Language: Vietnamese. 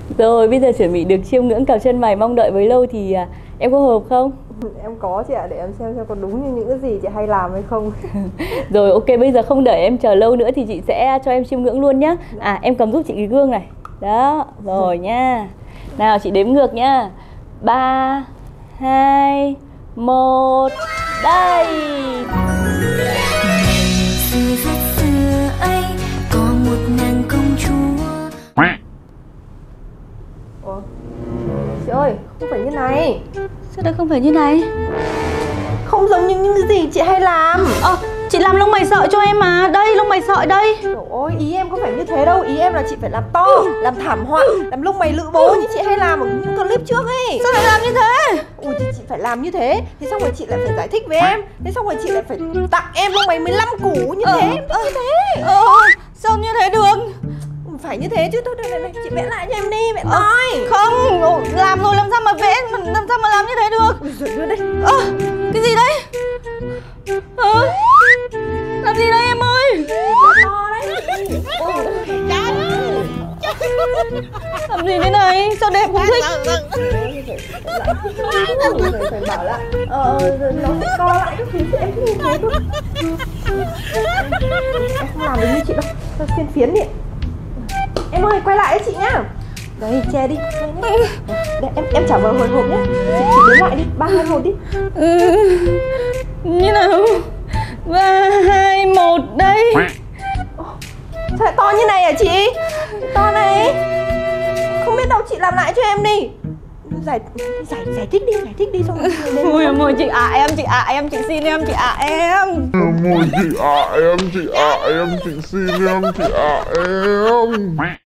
Rồi bây giờ chuẩn bị được chiêm ngưỡng cặp chân mày mong đợi với lâu thì em có hợp không? Em có chị ạ, để em xem có đúng như những cái gì chị hay làm hay không. Rồi ok, bây giờ không đợi em chờ lâu nữa thì chị sẽ cho em chiêm ngưỡng luôn nhá. Em cầm giúp chị cái gương này. Đó, rồi nha. Nào chị đếm ngược nhá. 3, 2, 1, đây. Xưa rất xưa ấy có một nàng công chúa. Ủa? Chị ơi, không phải như này. Sao đây không phải như này? Không giống như những cái gì chị hay làm. Chị làm lông mày sợi cho em mà. Đây, lông mày sợi đây. Ôi, ý em không phải như thế đâu. Ý em là chị phải làm to, làm thảm họa, làm lông mày lự bố như chị hay làm ở những clip trước ấy. Sao lại làm như thế? Ui thì chị phải làm như thế. Thì xong rồi chị lại phải giải thích với em. Thế xong rồi chị lại phải tặng em lông mày 15 củ như thế. Em thích như thế. Sao như thế được? Phải như thế chứ. Thôi này, chị vẽ lại cho em đi, vẽ toi. Không, làm rồi làm sao mà vẽ, làm sao mà làm như thế được? Ui giời, đưa đây. Cái gì đấy? Làm gì đây em ơi? To đấy. Làm gì thế này? Sao đẹp không thích? Phải bảo là nó sẽ co lại các thứ, em không nhìn thấy thôi. Em không làm được như chị đâu. Thôi phiên phiến đi. Em ơi, quay lại đấy chị nhá. Đấy, che đi. Đây, em trả vào hồi hộp nhé. Chị đếm lại đi, 3, 2, 1 đi. Như nào? 3, 2, 1 đây. Sao lại to như này hả chị? To này. Không biết đâu, chị làm lại cho em đi. Giải thích đi xong rồi. Ui ôi chị em, chị xin em, chị em. Ôi chị em, chị xin em, chị em.